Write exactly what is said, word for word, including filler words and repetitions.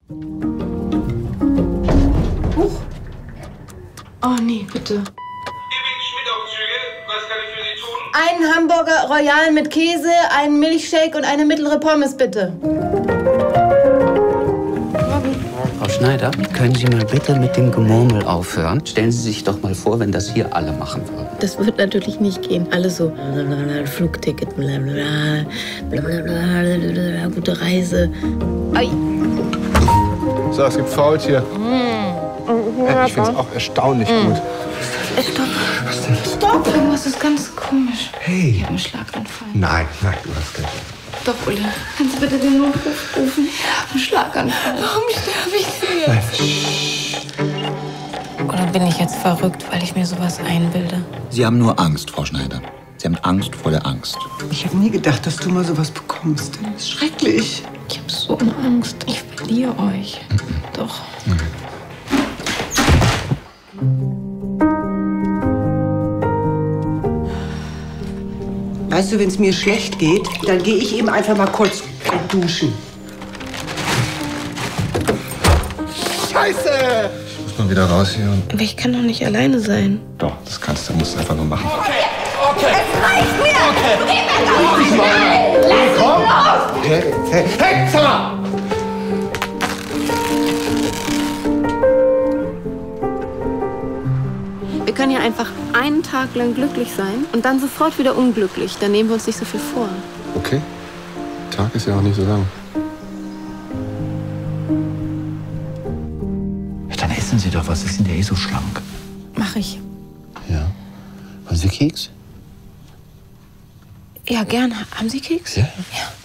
Huch. Oh nee, bitte. Was kann ich für Sie tun? Einen Hamburger Royal mit Käse, einen Milchshake und eine mittlere Pommes, bitte. Frau Schneider, können Sie mal bitte mit dem Gemurmel aufhören? Stellen Sie sich doch mal vor, wenn das hier alle machen würden. Das wird natürlich nicht gehen. Alle so, Flugticket, blablabla, blablabla, gute Reise. Ai. So, es gibt Faultier. Mm. Ich finde es auch erstaunlich mm. gut. Stopp. Was denn? Stopp. Irgendwas ist ganz komisch. Hey. Ich habe einen Schlaganfall. Nein, nein, du hast keinen. Doch, Ulle. Kannst du bitte den Notruf rufen? Ich habe einen Schlaganfall. Warum sterbe ich denn jetzt? Oder bin ich jetzt verrückt, weil ich mir sowas einbilde? Sie haben nur Angst, Frau Schneider. Sie haben Angst vor der Angst. Ich habe nie gedacht, dass du mal sowas bekommst. Das ist schrecklich. Ich habe so eine Angst. Ich verliere euch. Mhm. Doch. Mhm. Weißt du, wenn es mir schlecht geht, dann gehe ich eben einfach mal kurz duschen. Scheiße! Ich muss mal wieder raus hier. Und Aber ich kann doch nicht alleine sein. doch, das kannst du. Musst du einfach nur machen. Okay, okay. Es reicht mir! Okay. Du geh mir doch nicht rein! Lass Komm! mich los! Hey, hey, Hexer! Wir können ja einfach einen Tag lang glücklich sein und dann sofort wieder unglücklich. Dann nehmen wir uns nicht so viel vor. Okay. Tag ist ja auch nicht so lang. Dann essen Sie doch was. Sie sind ja eh so schlank. Mach ich. Ja. Wollen Sie Keks? Ja, gerne. Haben Sie Keks? Ja. Ja.